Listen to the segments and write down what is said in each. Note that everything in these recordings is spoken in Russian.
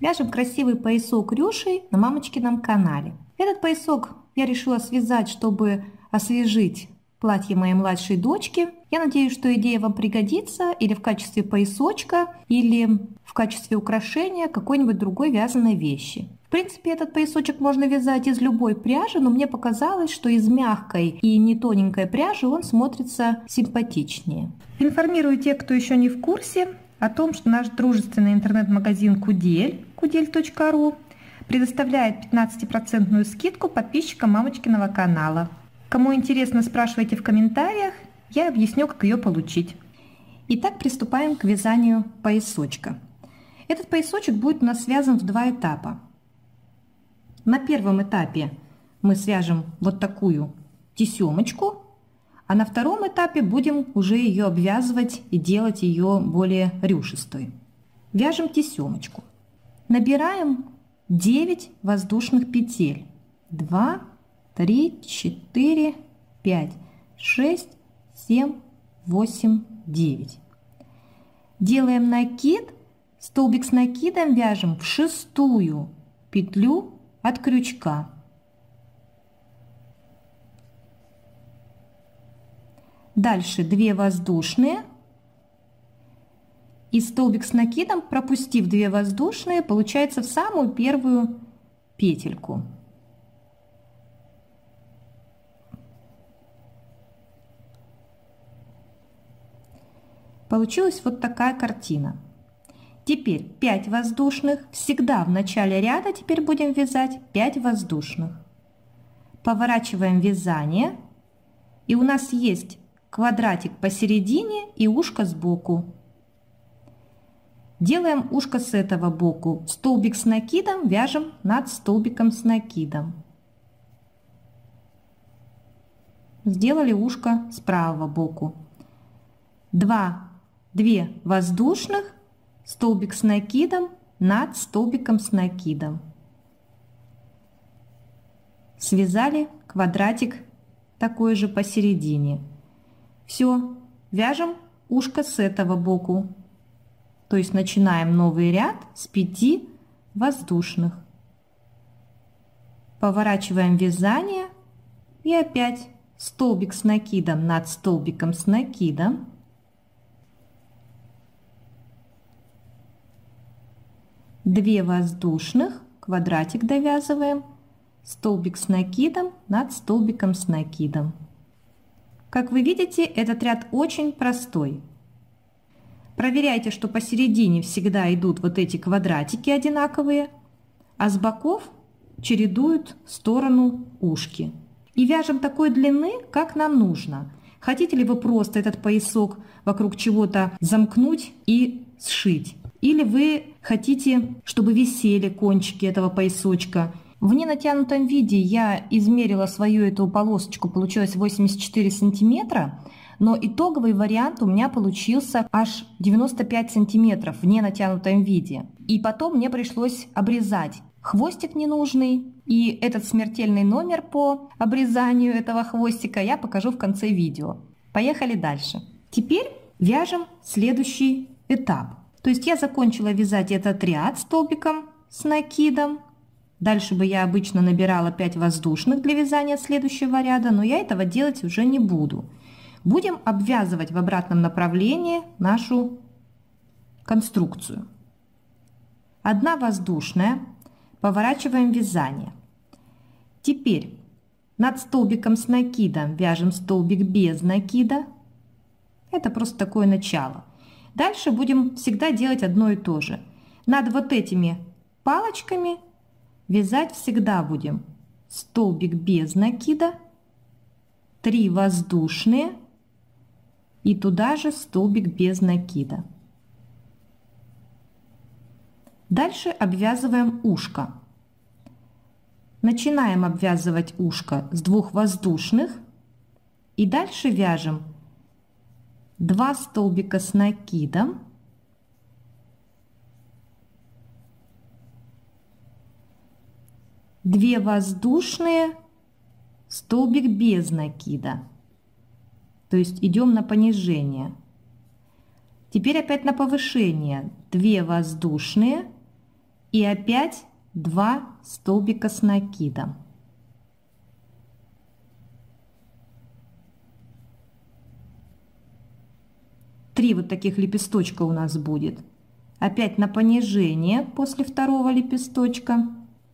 Вяжем красивый поясок рюшей на мамочкином канале. Этот поясок я решила связать, чтобы освежить платье моей младшей дочки. Я надеюсь, что идея вам пригодится или в качестве поясочка, или в качестве украшения какой-нибудь другой вязаной вещи. В принципе, этот поясочек можно вязать из любой пряжи, но мне показалось, что из мягкой и не тоненькой пряжи он смотрится симпатичнее. Информирую тех, кто еще не в курсе, о том, что наш дружественный интернет-магазин Кудель, kudelь.ru, предоставляет 15% скидку подписчикам мамочкиного канала. Кому интересно, спрашивайте в комментариях, я объясню, как ее получить. Итак, приступаем к вязанию поясочка. Этот поясочек будет у нас связан в два этапа. На первом этапе мы свяжем вот такую тесемочку, а на втором этапе будем уже ее обвязывать и делать ее более рюшистой. Вяжем тесемочку. Набираем 9 воздушных петель. 2, 3, 4, 5, 6, 7, 8, 9. Делаем накид. Столбик с накидом вяжем в шестую петлю от крючка. Дальше 2 воздушные и столбик с накидом, пропустив 2 воздушные, получается в самую первую петельку. Получилась вот такая картина. Теперь 5 воздушных. Всегда в начале ряда теперь будем вязать 5 воздушных. Поворачиваем вязание, и у нас есть квадратик посередине и ушко сбоку. Делаем ушко с этого боку. Столбик с накидом вяжем над столбиком с накидом. Сделали ушко с правого боку. 2 воздушных, столбик с накидом над столбиком с накидом. Связали квадратик такой же посередине. Все, вяжем ушко с этого боку. То есть начинаем новый ряд с 5 воздушных. Поворачиваем вязание и опять столбик с накидом над столбиком с накидом. Две воздушных, квадратик довязываем, столбик с накидом над столбиком с накидом. Как вы видите, этот ряд очень простой. Проверяйте, что посередине всегда идут вот эти квадратики одинаковые, а с боков чередуют сторону ушки. И вяжем такой длины, как нам нужно. Хотите ли вы просто этот поясок вокруг чего-то замкнуть и сшить? Или вы хотите, чтобы висели кончики этого поясочка? В ненатянутом виде я измерила свою эту полосочку, получилось 84 сантиметра, но итоговый вариант у меня получился аж 95 сантиметров в ненатянутом виде. И потом мне пришлось обрезать хвостик ненужный, и этот смертельный номер по обрезанию этого хвостика я покажу в конце видео. Поехали дальше. Теперь вяжем следующий этап. То есть я закончила вязать этот ряд столбиком с накидом. Дальше бы я обычно набирала 5 воздушных для вязания следующего ряда, но я этого делать уже не буду. Будем обвязывать в обратном направлении нашу конструкцию. 1 воздушная, поворачиваем вязание. Теперь над столбиком с накидом вяжем столбик без накида. Это просто такое начало. Дальше будем всегда делать одно и то же. Над вот этими палочками вязать всегда будем столбик без накида, 3 воздушные и туда же столбик без накида. Дальше обвязываем ушко. Начинаем обвязывать ушко с 2 воздушных и дальше вяжем 2 столбика с накидом, 2 воздушные, столбик без накида. То есть идем на понижение. Теперь опять на повышение. 2 воздушные И опять 2 столбика с накидом. Три вот таких лепесточка у нас будет. Опять на понижение после второго лепесточка.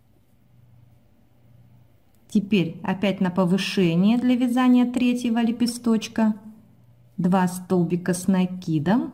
Теперь опять на повышение для вязания третьего лепесточка. 2 столбика с накидом.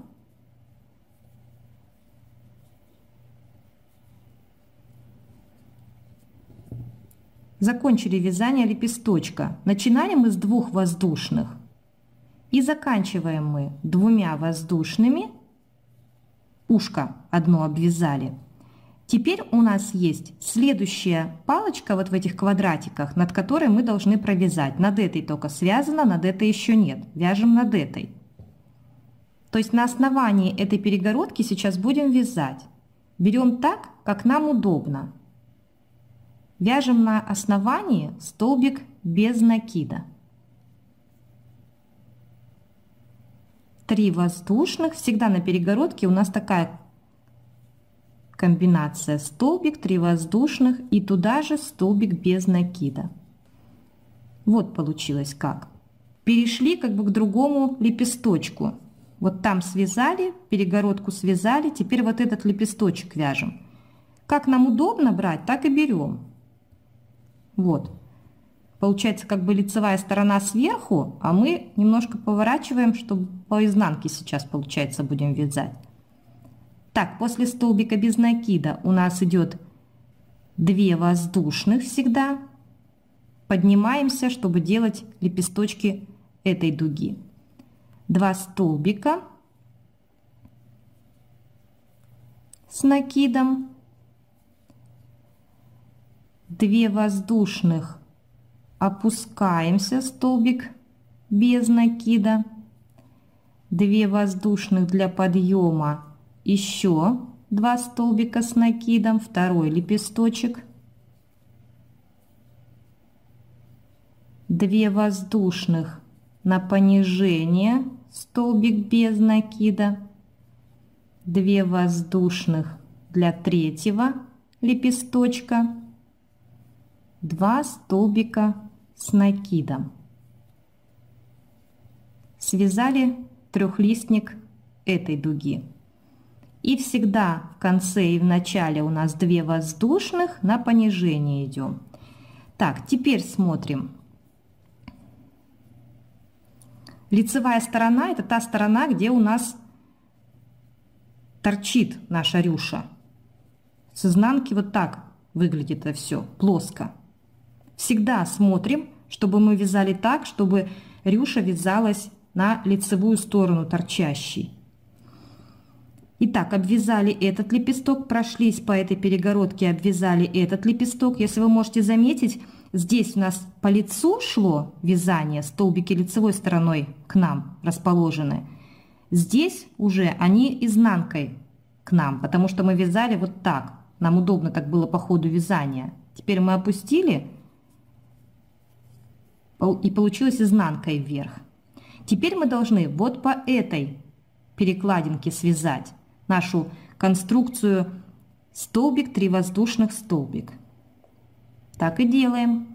Закончили вязание лепесточка. Начинали мы с 2 воздушных. И заканчиваем мы 2 воздушными. Ушко одно обвязали. Теперь у нас есть следующая палочка вот в этих квадратиках, над которой мы должны провязать. Над этой только связано, над этой еще нет. Вяжем над этой. То есть на основании этой перегородки сейчас будем вязать. Берем так, как нам удобно. Вяжем на основании столбик без накида. 3 воздушных. Всегда на перегородке у нас такая комбинация: столбик, 3 воздушных и туда же столбик без накида. Вот получилось как. Перешли как бы к другому лепесточку. Вот там связали, перегородку связали, теперь вот этот лепесточек вяжем. Как нам удобно брать, так и берем. Вот. Получается как бы лицевая сторона сверху, а мы немножко поворачиваем, чтобы по изнанке сейчас, получается, будем вязать. Так, после столбика без накида у нас идет 2 воздушных всегда. Поднимаемся, чтобы делать лепесточки этой дуги. 2 столбика с накидом. 2 воздушных. Опускаемся, столбик без накида. 2 воздушных для подъема. Еще 2 столбика с накидом, второй лепесточек. 2 воздушных на понижение, столбик без накида. 2 воздушных для третьего лепесточка. 2 столбика с накидом. Связали трехлистник этой дуги. И всегда в конце и в начале у нас 2 воздушных, на понижение идем. Так, теперь смотрим. Лицевая сторона — это та сторона, где у нас торчит наша рюша. С изнанки вот так выглядит это все, плоско. Всегда смотрим, чтобы мы вязали так, чтобы рюша вязалась на лицевую сторону торчащей. Итак, обвязали этот лепесток, прошлись по этой перегородке, обвязали этот лепесток. Если вы можете заметить, здесь у нас по лицу шло вязание, столбики лицевой стороной к нам расположены. Здесь уже они изнанкой к нам, потому что мы вязали вот так. Нам удобно так было по ходу вязания. Теперь мы опустили, и получилось изнанкой вверх. Теперь мы должны вот по этой перекладинке связать нашу конструкцию столбик, 3 воздушных, столбик. Так и делаем.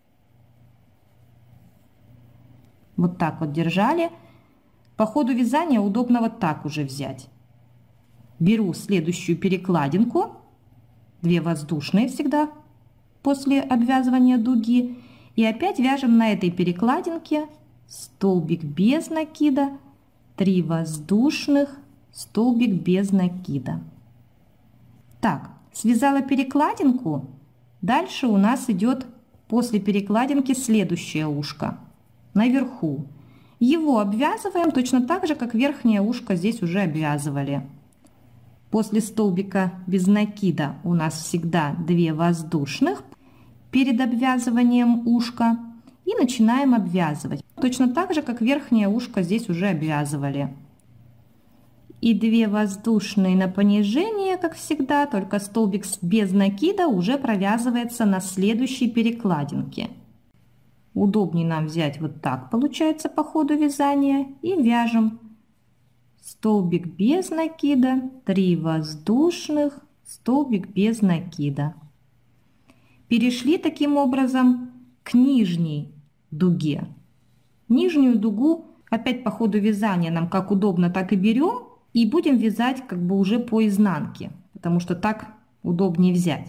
Вот так вот держали. По ходу вязания удобно вот так уже взять. Беру следующую перекладинку, 2 воздушные всегда после обвязывания дуги, и опять вяжем на этой перекладинке столбик без накида, 3 воздушных, столбик без накида. Так, связала перекладинку. Дальше у нас идет после перекладинки следующее ушко наверху. Его обвязываем точно так же, как верхнее ушко здесь уже обвязывали. После столбика без накида у нас всегда 2 воздушных перед обвязыванием ушка. И начинаем обвязывать. Точно так же, как верхнее ушко здесь уже обвязывали. И 2 воздушные на понижение, как всегда, только столбик без накида уже провязывается на следующей перекладинке. Удобнее нам взять вот так, получается, по ходу вязания, и вяжем столбик без накида, 3 воздушных, столбик без накида. Перешли таким образом к нижней дуге. Нижнюю дугу опять по ходу вязания нам как удобно, так и берем. И будем вязать как бы уже по изнанке, потому что так удобнее взять.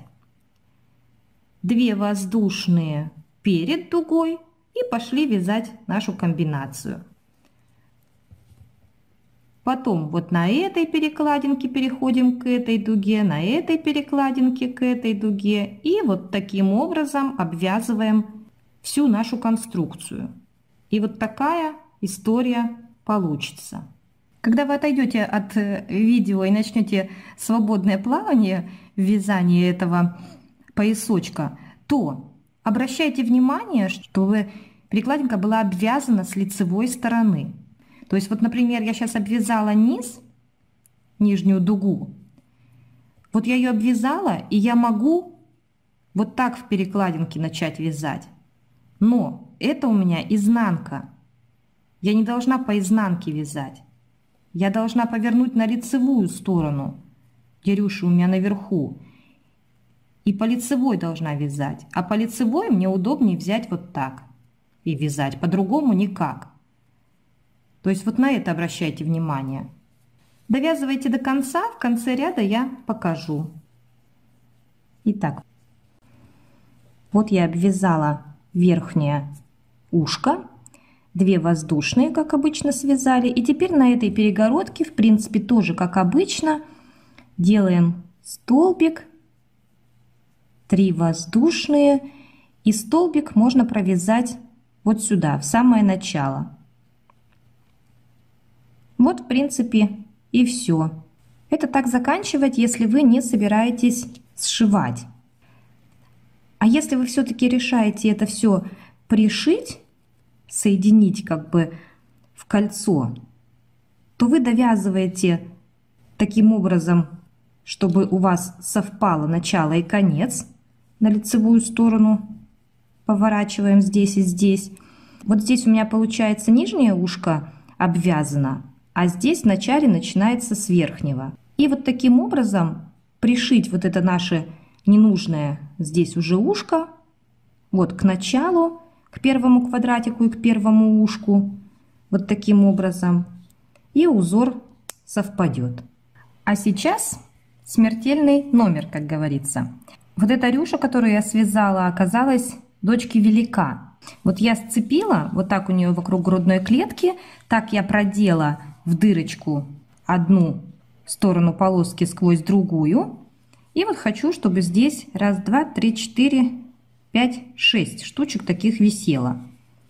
2 воздушные перед дугой и пошли вязать нашу комбинацию. Потом вот на этой перекладинке переходим к этой дуге, на этой перекладинке к этой дуге. И вот таким образом обвязываем всю нашу конструкцию. И вот такая история получится. Когда вы отойдете от видео и начнете свободное плавание в вязании этого поясочка, то обращайте внимание, чтобы перекладинка была обвязана с лицевой стороны. То есть вот, например, я сейчас обвязала низ, нижнюю дугу. Вот я ее обвязала, и я могу вот так в перекладинке начать вязать. Но это у меня изнанка. Я не должна по изнанке вязать. Я должна повернуть на лицевую сторону, где рюши у меня наверху. И по лицевой должна вязать. А по лицевой мне удобнее взять вот так и вязать. По-другому никак. То есть вот на это обращайте внимание. Довязывайте до конца, в конце ряда я покажу. Итак, вот я обвязала верхнее ушко, 2 воздушные, как обычно, связали. И теперь на этой перегородке, в принципе, тоже как обычно, делаем столбик, 3 воздушные, и столбик можно провязать вот сюда, в самое начало. Вот, в принципе, и все. Это так заканчивать, если вы не собираетесь сшивать. А если вы все-таки решаете это все пришить, соединить как бы в кольцо, то вы довязываете таким образом, чтобы у вас совпало начало и конец на лицевую сторону. Поворачиваем здесь и здесь. Вот здесь у меня получается нижнее ушко обвязано, а здесь в начале начинается с верхнего. И вот таким образом пришить вот это наше ненужное здесь уже ушко вот к началу, к первому квадратику и к первому ушку, вот таким образом, и узор совпадет. А сейчас смертельный номер, как говорится. Вот эта рюша, которую я связала, оказалась дочке велика. Вот я сцепила вот так у нее вокруг грудной клетки, так я продела в дырочку одну сторону полоски сквозь другую. И вот хочу, чтобы здесь 1, 2, 3, 4, 5, 6 штучек таких висело.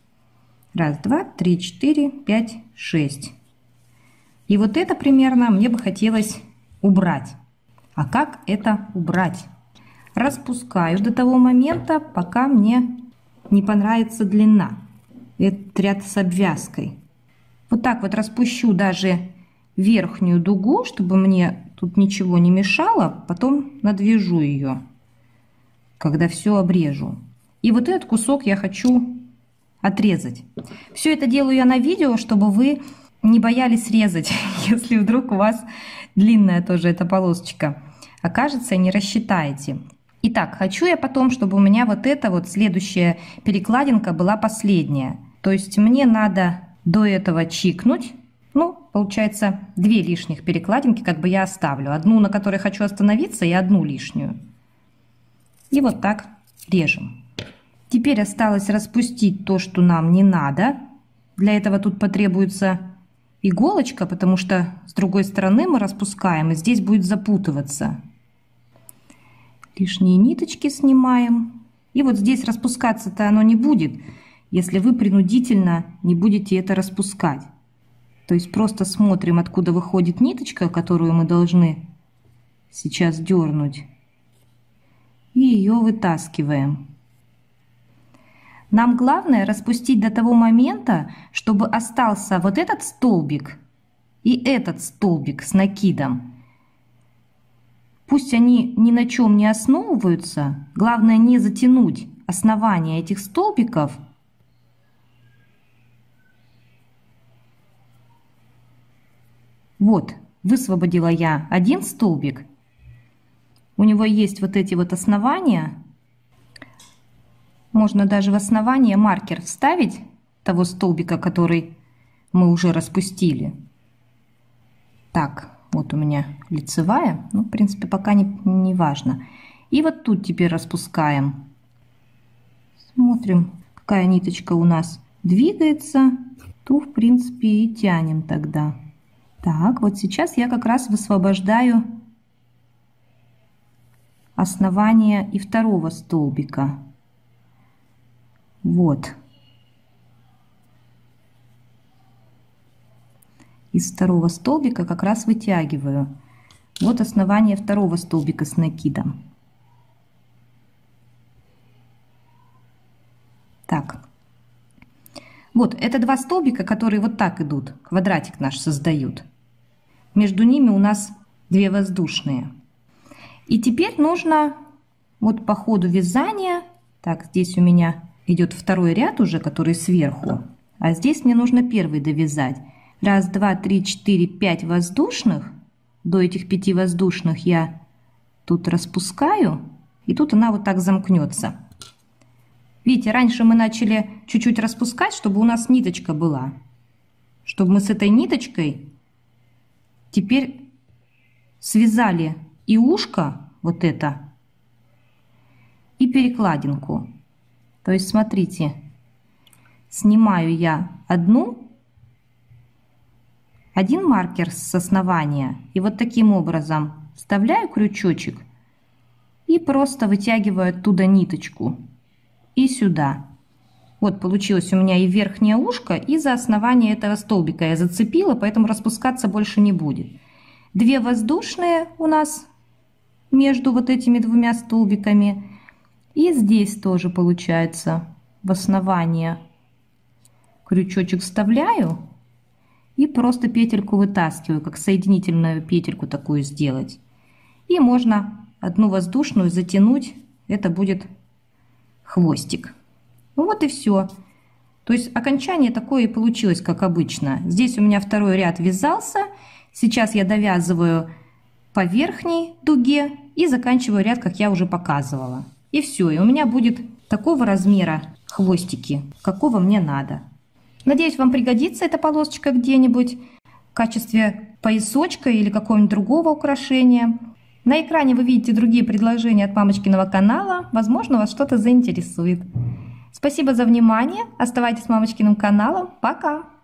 1, 2, 3, 4, 5, 6. И вот это примерно мне бы хотелось убрать. А как это убрать? Распускаю до того момента, пока мне не понравится длина. Этот ряд с обвязкой. Вот так вот распущу даже верхнюю дугу, чтобы мне тут ничего не мешало. Потом надвяжу ее, когда все обрежу. И вот этот кусок я хочу отрезать. Все это делаю я на видео, чтобы вы не боялись резать, если вдруг у вас длинная тоже эта полосочка окажется и не рассчитаете. Итак, хочу я потом, чтобы у меня вот эта вот следующая перекладинка была последняя. То есть мне надо до этого чикнуть. Ну, получается, 2 лишних перекладинки как бы я оставлю. Одну, на которой хочу остановиться, и одну лишнюю. И вот так режем. Теперь осталось распустить то, что нам не надо. Для этого тут потребуется иголочка, потому что с другой стороны мы распускаем, и здесь будет запутываться. Лишние ниточки снимаем. И вот здесь распускаться-то оно не будет, если вы принудительно не будете это распускать. То есть просто смотрим, откуда выходит ниточка, которую мы должны сейчас дернуть, и ее вытаскиваем. Нам главное распустить до того момента, чтобы остался вот этот столбик и этот столбик с накидом. Пусть они ни на чем не основываются, главное не затянуть основание этих столбиков. Вот, высвободила я один столбик. у него есть вот эти вот основания. Можно даже в основание маркер вставить того столбика, который мы уже распустили. Так, вот у меня лицевая, ну, в принципе, пока не важно. И вот тут теперь распускаем. Смотрим, какая ниточка у нас двигается, то, в принципе, и тянем тогда. Так, вот сейчас я как раз высвобождаю основание и второго столбика. Вот. Из второго столбика как раз вытягиваю. Вот основание второго столбика с накидом. Так. Вот, это два столбика, которые вот так идут, квадратик наш создают. Между ними у нас две воздушные. И теперь нужно вот по ходу вязания, так, здесь у меня идет второй ряд уже, который сверху, а здесь мне нужно первый довязать. Раз, два, три, четыре, 5 воздушных. До этих 5 воздушных я тут распускаю, и тут она вот так замкнется. Видите, раньше мы начали чуть-чуть распускать, чтобы у нас ниточка была. Чтобы мы с этой ниточкой теперь связали и ушко, вот это, и перекладинку. То есть, смотрите, снимаю я один маркер с основания и вот таким образом вставляю крючочек и просто вытягиваю оттуда ниточку и сюда. Вот получилось у меня и верхнее ушко, и за основание этого столбика я зацепила, поэтому распускаться больше не будет. 2 воздушные у нас между вот этими двумя столбиками. И здесь тоже получается в основание крючочек вставляю и просто петельку вытаскиваю, как соединительную петельку такую сделать. И можно одну воздушную затянуть, это будет хвостик. Ну вот и все. То есть окончание такое и получилось, как обычно. Здесь у меня второй ряд вязался. Сейчас я довязываю по верхней дуге и заканчиваю ряд, как я уже показывала. И все. И у меня будет такого размера хвостики, какого мне надо. Надеюсь, вам пригодится эта полосочка где-нибудь в качестве поясочка или какого-нибудь другого украшения. На экране вы видите другие предложения от мамочкиного канала. Возможно, вас что-то заинтересует. Спасибо за внимание. Оставайтесь с мамочкиным каналом. Пока!